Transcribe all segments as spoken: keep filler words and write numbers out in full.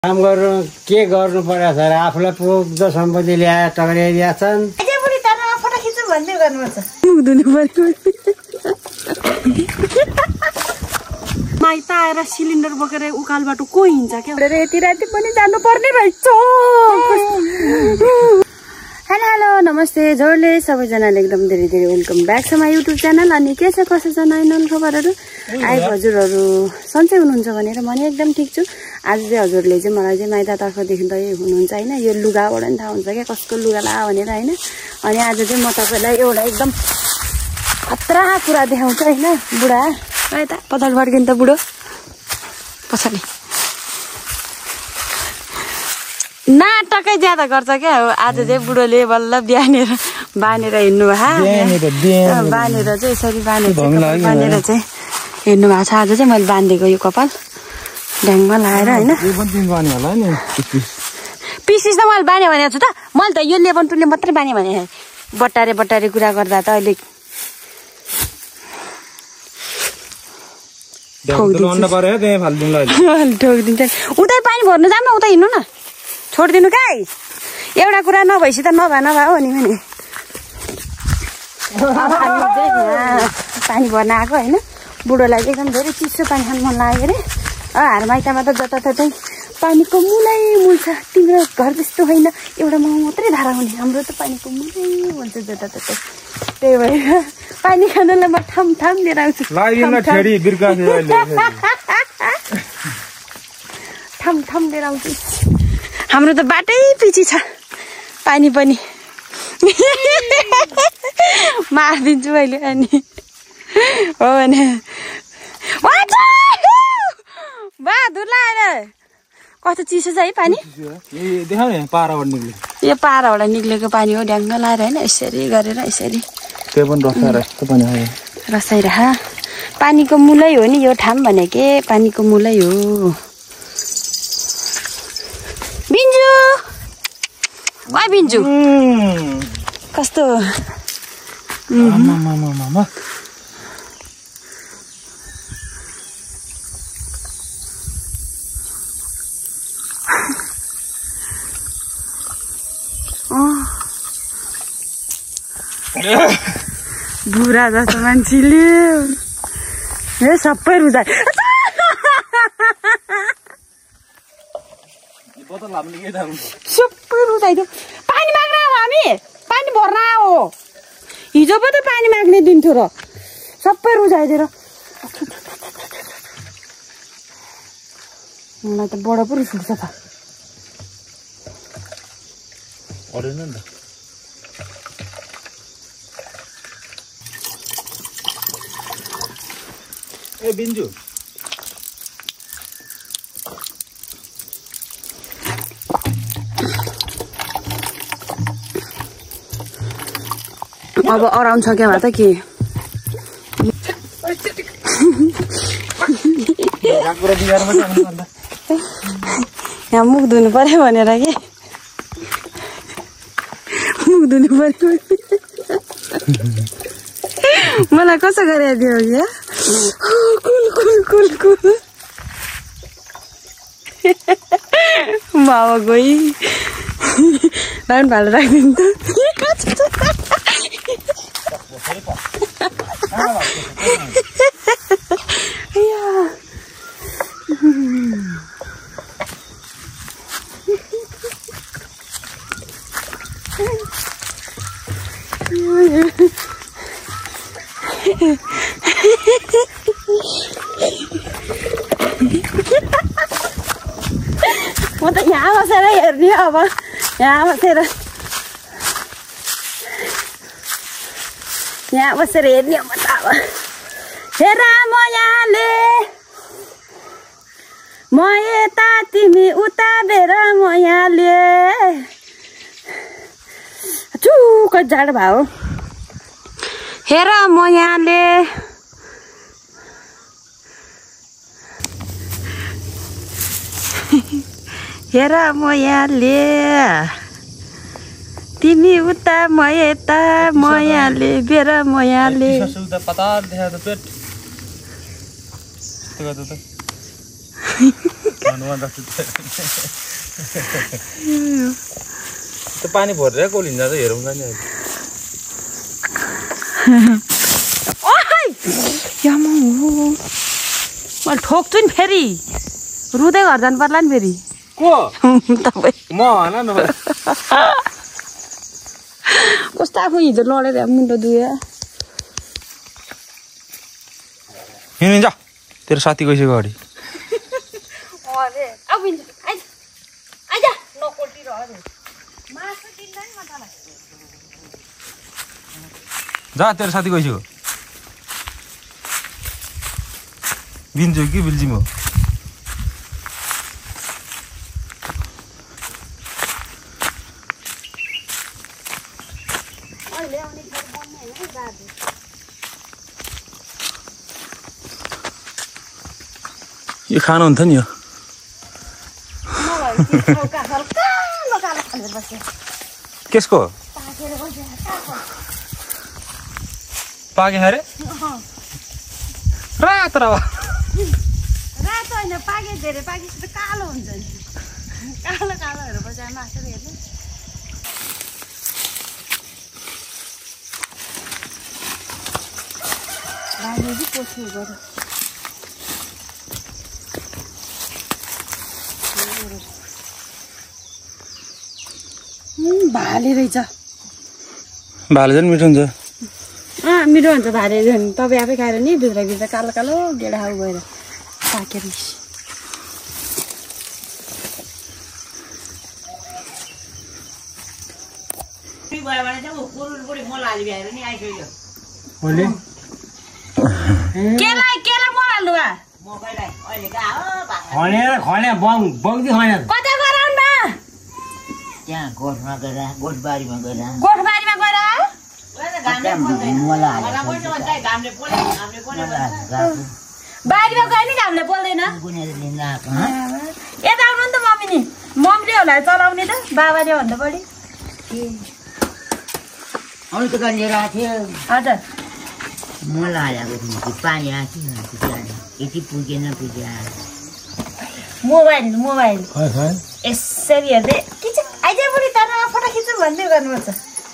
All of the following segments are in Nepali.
काम गर्नु के गर्नु पर्यो सर आफूलाई पुग्दो सम्पत्ति ल्याएर टक्राइदिया छन् माइत आएर सिलिन्डर बोकेर उकालबाट को हिँड्छ क्या यति राति पनि जानु पर्ने रहेछ। हेलो हेलो नमस्ते जोडले सबैजनाले एकदम धेरै धेरै वेलकम ब्याक छ माई युट्युब च्यानल। अनि के छ कसो छ नयाँ नयाँ खबरहरू आइ हजुरहरू सन्चै हुनुहुन्छ भनेर म नि एकदम ठिक छु। आज चाहिँ हजुरले चाहिँ मलाई चाहिँ माइततर्फदेखि त हुनुहुन्छ होइन, यो लुगाबाट नि थाहा हुन्छ क्या कसको लुगा ला भनेर होइन। अनि आज चाहिँ म तपाईँलाई एउटा एकदम खतरा कुरा देखाउँछु होइन। बुढा यता पछाडि फर्किनु त बुढो पछाडि नाटकै ज्यादा गर्छ क्या। आज चाहिँ बुढोले बल्ल बिहानेर बाँधेर हिँड्नु भयो, बाँधेर चाहिँ यसरी बाँधेर बाँधेर चाहिँ हिँड्नु भएको छ। आज चाहिँ मैले बाँधेको यो कपाल ढ्याङमा लाएर होइन। पिसिस त मैले बाँधेँ भनेको छु त, मैले त यो लेबन टुले मात्रै बाँधेँ भने बट्टारे बट्टारे कुरा गर्दा त अहिले ठोकिदिन्छ। उतै पानी भर्नु जाऊँ न, उतै हिँड्नु न, छोडिदिनु कहाँ एउटा कुरा नभएपछि त नभए नभए हो नि भने पानी भर्न आएको होइन। बुढोलाई एकदम धेरै चिसो पानी खानु मन लाग्यो अरे। हार माइतमा त जताततै पानीको मुलै मूल छ। तिम्रो घर जस्तो होइन एउटा म मात्रै धारा हुने, हाम्रो त पानीको मुलै मूल छ जताततै। त्यही भएर पानी खानुलाई म ठाम ठाम लिएर आउँछु, ठाम ठाम लिएर आउँछु। हाम्रो त बाटै पछि छ पानी पनि मारिदिन्छु अहिले। अनि हो भने बहादुर लाएर कस्तो चिसो छ है पानी। यो पाराबाट निक्लेको पानी हो, ढ्याङ्ग लाएर होइन यसरी गरेर यसरी रसाइरह। पानीको मूलै हो नि यो ठाम भनेके, पानीको मूलै हो। बिन्जु वाइ बिन्जु कस्तो बुढा जस्तो मान्छेले ए सबै रुजाए सबै रुजाइदियो। पानी माग्न आऊ, हामी पानी भर्न आऊ। हिजो पो त पानी माग्ने दिन थियो र सबै रुजाइदिएर मलाई त बडो पो रिस उठ्छ त। ए बिन्जु अब अराउन्ड छ क्या भए त के यहाँ मुख धुनु पर्यो भनेर के मुख धुनु पर्यो मलाई कसो गरेर दियो क्या कुल कुल कुल कुल बाबा गई राउन्ड भालो राखिदिनु त। म त यहाँ बसेर हेर्ने अब यहाँ बसेर यहाँ बसेर हेर्ने म त अब। हेर म यहाँले म यता तिमी उता बेर म यहाँले चुक जाड भयो। हेर म यहाँले हेर म यहाँले तिमी उता म यता म यहाँले बेर म यहाँले त्यो पानी भरेर कोलिन्छ त हेरौँ न नि मैले ठोक्छु नि फेरि रुँदै घर जानु पर्ला नि फेरि को तपाईँ म होइन न कस्तो आफू हिजो लडेर मुन्टो दुयो हिँडिन्छ तेरो साथी गइसक्यो अगाडि जा तेरो साथी गइसक्यो बिन्छु कि बिल्जिम हो यो खानुहुन्थ्यो नि यो केसको पाके अरे रातो रातो होइन पाके धेरै पाकेपछि त कालो हुन्छ नि कालो कालोहरू बजाएर मासेर हेर्नु भाइले पोस्नु गर्यो भाले रहेछ भाले झन् मिठो हुन्छ अँ मिठो हुन्छ भाले झन् तपाईँ आफै खाएर नि भित्र भित्र कालो कालो गेडा खाउ गएर पाकेर केलाई केलाई मराल्नु खनेर खने बङ बङ्दी खने कता गराउनु बा त्यहाँ गोठमा गएर गोठबारीमा गएर गोठबारीमा गएर बारीमा गयो नि घामले बोल्दैन यता आउनु नि त मम्मी नि मम्मीले होला चलाउने त बाबाले भन्दा बढी अरू त लिएर आएको थियो हजुर मल हालेको थियो पानी आएको थियो यति पुगेन पुग्यो मोबाइल मोबाइल यसरी हेर्दै के चाहिँ आइज बुढी तर्नमा फोटो खिच्नु भन्दै गर्नुपर्छ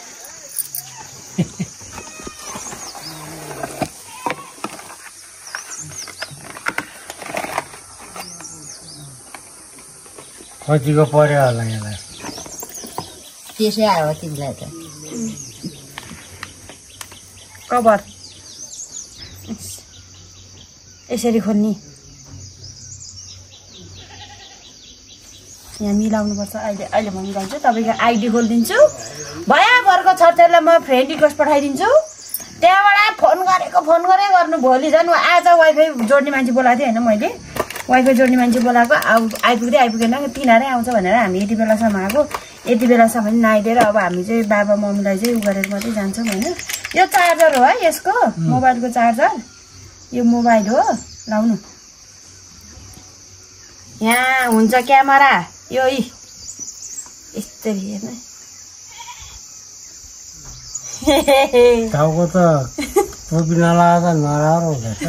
कतिको पर्यो होला यसलाई त्यसै आयो तिमीलाई त कभर यसरी खोल्ने यहाँ मिलाउनुपर्छ अहिले अहिले म मिलाउँछु तपाईँको आइडी खोलिदिन्छु भयाभरको छोरछोरीलाई म फ्रेन्ड रिक्वेस्ट पठाइदिन्छु त्यहाँबाट फोन गरेको फोन गरे गर्नु भोलि झन् आज वाइफाई जोड्ने मान्छे बोलाएको थिएँ होइन मैले वाइफाई जोड्ने मान्छे बोलाएको अब आइपुग्दै आइपुगेन तिनीहरूरै आउँछ भनेर हामी यति बेलासम्म आएको यति बेलासम्म नआइदिएर अब हामी चाहिँ बाबा मम्मीलाई चाहिँ उ गरेर मात्रै जान्छौँ होइन यो चार्जर हो है यसको मोबाइलको चार्जर यो मोबाइल हो लाउनु यहाँ हुन्छ क्यामेरा यो यसरी हेर्नु टाउको त टोपी नलागा त नराम्रो हुँदैछ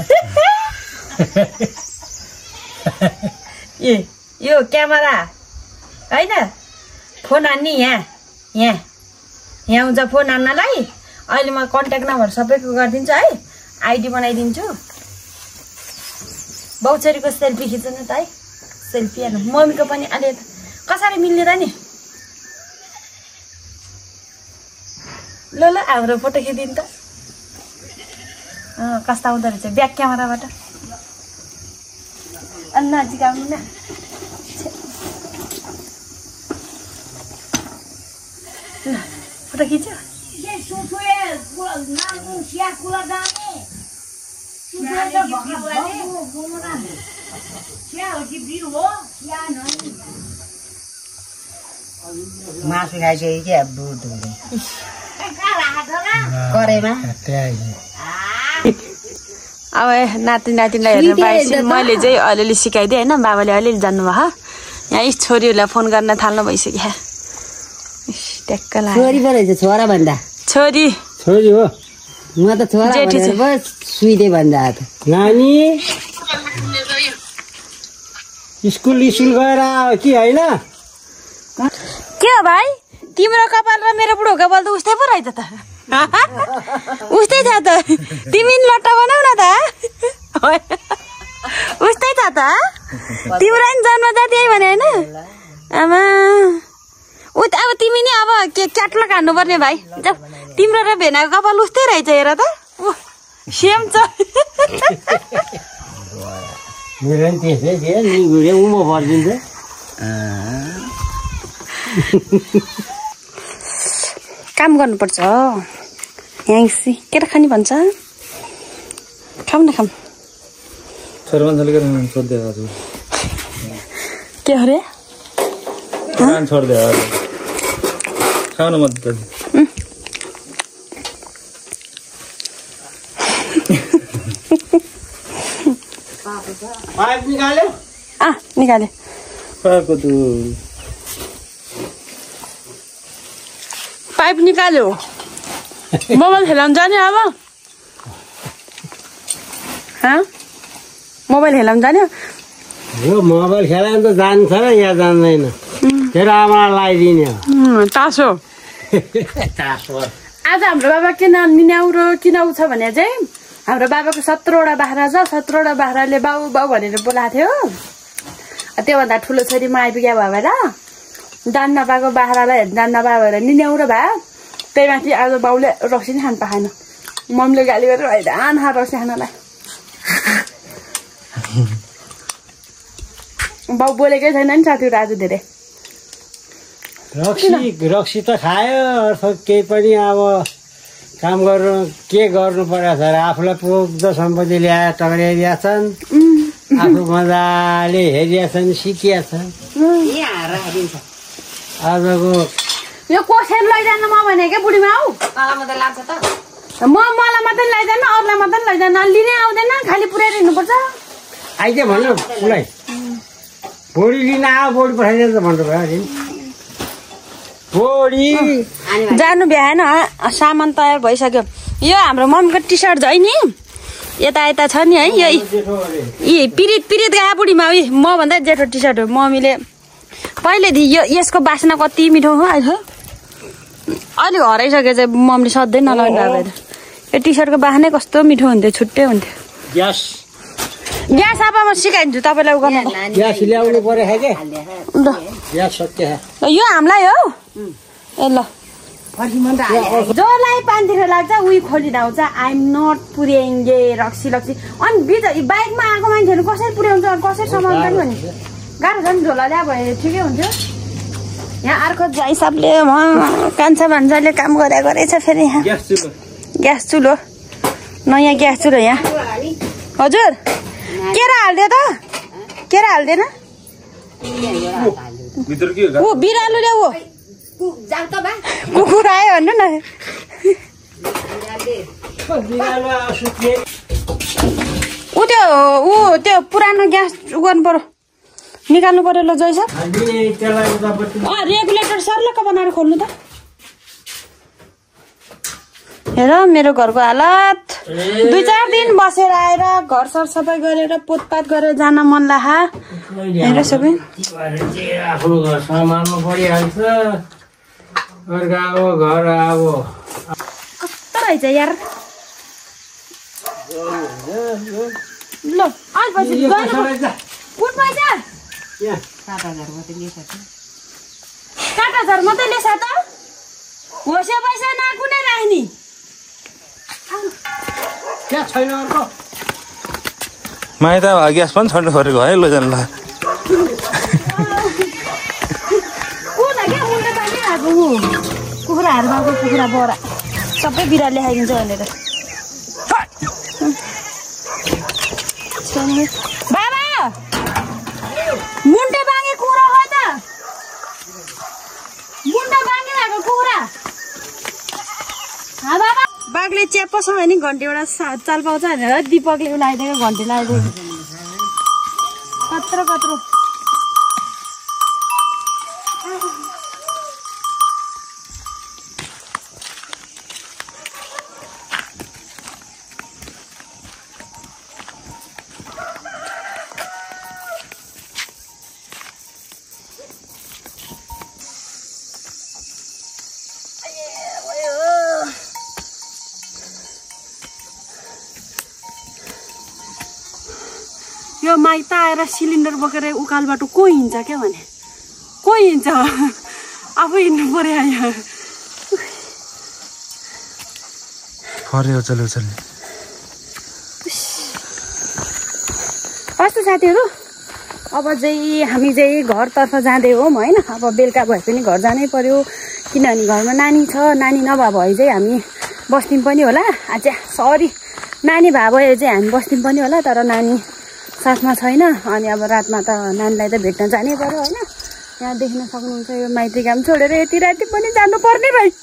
ए यो क्यामेरा होइन फोन हान्ने यहाँ यहाँ यहाँ हुन्छ फोन हान्नलाई अहिले म कन्ट्याक्ट नम्बर सबैको गरिदिन्छु है आइडी बनाइदिन्छु बाउचरीको सेल्फी खिच्नु त है सेल्फी हेर्नु मम्मीको पनि अलि कसरी मिल्ने त नि ल ल हाम्रो फोटो खिचिदिनु त कस्तो आउँदो रहेछ ब्याक क्यामेराबाट अन्ना जिगाउनु न ल फोटो खिच्यो मासु खाइसक्यो क्या दुध करेमा अब नाति नातिलाई हेर्नु पाएपछि मैले चाहिँ अलिअलि सिकाइदिएँ होइन बाबाले अलिअलि जान्नुभयो यहाँ यी छोरीहरूलाई फोन गर्न थाल्नु भइसक्यो ट्याक्क लाग्यो छोरी पो रहेछ छोरा भन्दा छोरी छोरी हो म त छोरा सुइदे भन्दा नानी स्कुल स्कुल गएर आयो कि होइन? के हो भाइ तिम्रो कपाल र मेरो बुढो कपाल त उस्तै पो रहेछ त उस्तै छ त तिमी नि लट्टा बनाऊ न त उस्तै छ त तिम्रो नि जन्मजाति यही भने होइन आमा उ अब तिमी नि अब के क्याटलग हान्नु पर्ने भाइ जाऊ तिम्रो र भेनाको कपाल उस्तै रहेछ हेर त सेम छ मेरो नि त्यसै थियो निगुरे उमो पर्दिन्छ काम गर्नुपर्छ यहाँ के खाने भन्छ खाऊ न खाऊ के अरे पाइप निकाल्यो आ निकाल्यो पाइप निकाल्यो मोबाइल खेलाउनु जाने अब मोबाइल खेलाउनु जाने यो मोबाइल खेलाउनु त जान्छ र यहाँ जान्दैन फेरि आमालाई लगाइदिने हो तासो तासो आज हाम्रो बाबा किन निन्याउरो किन छ भने चाहिँ हाम्रो बाबाको सत्रवटा बाख्रा छ सत्रवटा बाख्राले बाउ बाउ भनेर बोलाएको थियो त्योभन्दा ठुलो छोरी म आइपुग्यो भएर दान नपाएको बाख्रालाई दान नपाएको भएर निन्याउरो भयो त्यही माथि आज बाउले रक्सी नै खानु पाएन मम्मीले गाली गरेर हैरान खा रक्सी खानलाई बाउ बोलेकै छैन नि साथीहरू आज धेरै रक्सी रक्सी त खायो अर्थात् केही पनि अब काम गर्नु के गर्नु पर्यो सर आफूलाई पुग्दो सम्पत्ति ल्याएर टक्राइदिएका छन् आफू मजाले हेरिया छन् सिकिया छन् आजको यो कोसेर लैजानु म भने क्या बुढीमा आऊ म मलाई मात्रै लैजानु अरूलाई मात्रै लैजानु लिनै आउँदैन खालि पुऱ्याएर हिँड्नुपर्छ आइदियो भन्नु उसलाई बोडी लिन आऊ बोडी पठाइदिन्छ भन्नुभयो अरे बोडी जानु भ्याएन सामान तयार भइसक्यो यो हाम्रो मम्मीको टी सर्ट छ नि यता यता छ नि है यही यी पिरित पिरित गए बुढीमा उयो मभन्दा जेठो टी सर्ट हो मम्मीले पहिलेदेखि यो यसको बासना कति मिठो हो अहिले अहिले हराइसक्यो चाहिँ मम्मीले सधैँ नलाउनु भएको यो टी सर्टको बासनै कस्तो मिठो हुन्थ्यो छुट्टै हुन्थ्यो ग्यास ग्यास अब म सिकाइदिन्छु तपाईँलाई उ गर्नु ग्यास ल्याउनु पर्यो के ग्यास सत्य यो हामीलाई हो ए ल जसलाई पानीतिर लाग्छ उही खोलिदिँदा आइएम नट पुर्याइङ्गे रक्सी रक्सी अनि बिच बाइकमा आएको मान्छेहरू कसरी पुर्याउँछ कसरी समाउँछ नि भने गाह्रो छ नि झोला ल्या भए ठिकै हुन्थ्यो यहाँ अर्को हिसाबले कान्छा भान्जाले काम गरेको रहेछ फेरि यहाँ ग्यास चुलो नयाँ ग्यास चुलो यहाँ हजुर केरा हाल्दियो त केरा हाल्दैन ऊ बिरालो ल्या ऊ कुकुर आयो भन्नु न ऊ त्यो ऊ त्यो पुरानो ग्यास उ गर्नु पर्यो निकाल्नु पर्यो ल जय सर रेगुलेटर सर्लक्क बनाएर खोल्नु त हेर मेरो घरको हालत दुई चार दिन बसेर आएर घर सर सफाइ गरेर पोतपात गरेर जान मन लाहा हेर सबै आफ्नो घर सम्हाल्नु परिहाल्छ अर्काको घर अब कस्तो रहेछ यार ल आज पछि कुन पैसा सात हजार मात्रै लिएछ त होसे पैसा नकुनै राख्ने छैन अर्को माइत ग्यास पनि छोड्नु खोरेको है लैजानु ल कुखुराहरू भएको कुखुरा बरा सबै बिराले खाइदिन्छ भनेर बाबा मुन्टे बाँगे कुखुरा हो त मुन्टा बाँगे भएको कुखुरा बाबा बाघले च्याप्पसँग नि घन्टी एउटा चाल पाउँछ भनेर दिपकले लगाइदिएको घन्टी लगाइदिएको कत्रो कत्रो माइत आएर सिलिन्डर बोकेर उकालबाट को हिँड्छ क्या भने को हिँड्छ आफै हिँड्नु पर्यो यहाँ उचाल्यो उचाल्यो कस्तो साथीहरू अब चाहिँ हामी चाहिँ घरतर्फ जाँदै हौँ होइन अब बेलुका भए पनि घर जानै पर्यो किनभने घरमा नानी छ नानी नभए भए चाहिँ हामी बस्दिउँ पनि होला अच्छा सरी नानी भए भए चाहिँ हामी बस्दिउँ पनि होला तर नानी साथमा छैन अनि अब रातमा त नानीलाई त भेट्न जानै पर्यो होइन यहाँ देख्न सक्नुहुन्छ यो माइती काम छोडेर यति राति पनि जानुपर्ने रहेछ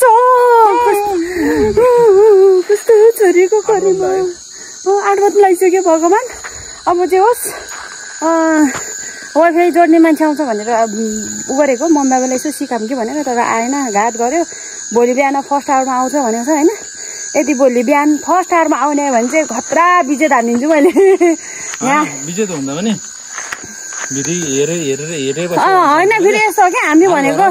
कस्तो छोरीको करिब आठ बजी लागिसक्यो भगवान् अब चाहिँ होस् वाइफाई जोड्ने मान्छे आउँछ भनेर उ गरेको मम्मी बाबालाई यसो सिकाऊँ कि भनेर तर आएन घात गर्यो भोलि बिहान फर्स्ट आवरमा आउँछ भनेको छ होइन यदि भोलि बिहान फर्स्ट आवरमा आउने भने चाहिँ खतरा विजेत हालिदिन्छु मैले यहाँ विजेत हुँदा पनि होइन फेरि यस्तो हो क्या हामी भनेको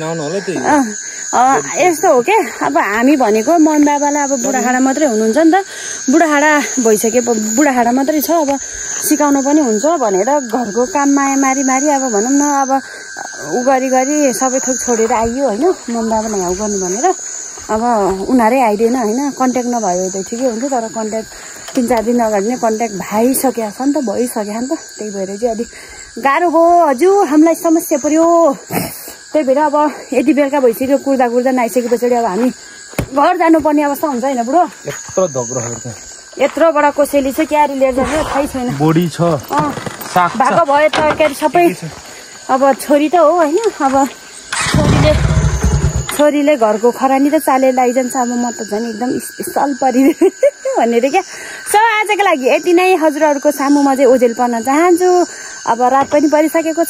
यस्तो हो क्या अब हामी भनेको मम्मी बाबालाई अब बुढाखाडा मात्रै हुनुहुन्छ नि त बुढाखाडा भइसके बुढाखाडा मात्रै छ अब सिकाउनु पनि हुन्छ भनेर घरको काम माया मारी मारी अब भनौँ न अब उ गरी गरी सबै थोक छोडेर आइयो होइन मम्मी बाबालाई हाउ गर्नु भनेर अब उनीहरू आइदिएन होइन कन्ट्याक्ट नभयो त ठिकै हुन्छ तर कन्ट्याक्ट तिन चार दिन अगाडि नै कन्ट्याक्ट भइसकेको छ नि त भइसक्यो नि त त्यही भएर चाहिँ अलिक गाह्रो भयो हजुर हामीलाई समस्या पर्यो त्यही भएर अब यति बेलुका भइसक्यो कुर्दा कुर्दा नआइसके पछाडि अब हामी घर जानुपर्ने अवस्था हुन्छ होइन बुढो यत्रो धग्रो यत्रो बडा कसैले चाहिँ क्यारी लिएर जान्छ थाहै छैन बोडी छ भएको भयो तरकारी सबै अब छोरी त हो होइन अब छोरीले छोरीले घरको खरानी त चालेर लगाइजान्छ अब म त झन् एकदम स्पेसल परिदिएँ भनेर क्या सो आजको लागि यति नै हजुरहरूको सामुमा चाहिँ ओझेल पर्न चाहन्छु अब रात पनि परिसकेको छ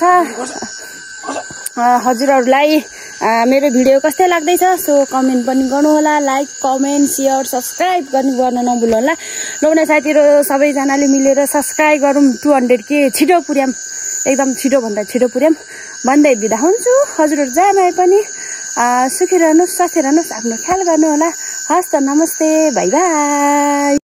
हजुरहरूलाई मेरो भिडियो कस्तै लाग्दैछ सो कमेन्ट पनि गर्नुहोला लाइक कमेन्ट सेयर सब्सक्राइब गर्नु गर्न नभुल्नुहोला लौना साथीहरू सबैजनाले मिलेर सब्सक्राइब गरौँ टु हन्ड्रेड के छिटो पुर्याम एकदम छिटोभन्दा छिटो पुर्याम भन्दै बिदा हुन्छु हजुरहरू जहाँ भए पनि सुखी रहनुहोस् स्वस्थ रहनुहोस् आफ्नो ख्याल गर्नुहोला हस् त नमस्ते बाई बाई